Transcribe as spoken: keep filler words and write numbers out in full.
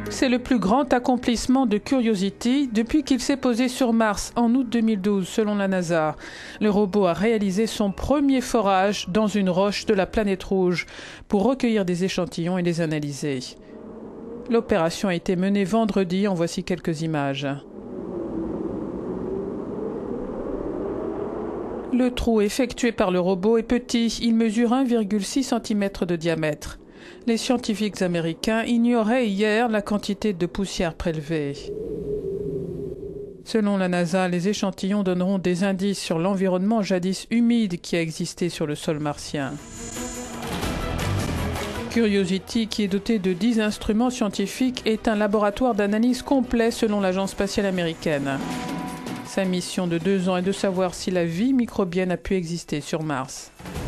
C'est le plus grand accomplissement de Curiosity depuis qu'il s'est posé sur Mars en août deux mille douze, selon la NASA. Le robot a réalisé son premier forage dans une roche de la planète rouge pour recueillir des échantillons et les analyser. L'opération a été menée vendredi, en voici quelques images. Le trou effectué par le robot est petit, il mesure un virgule six centimètres de diamètre. Les scientifiques américains ignoraient hier la quantité de poussière prélevée. Selon la NASA, les échantillons donneront des indices sur l'environnement jadis humide qui a existé sur le sol martien. Curiosity, qui est doté de dix instruments scientifiques, est un laboratoire d'analyse complet selon l'Agence spatiale américaine. Sa mission de deux ans est de savoir si la vie microbienne a pu exister sur Mars.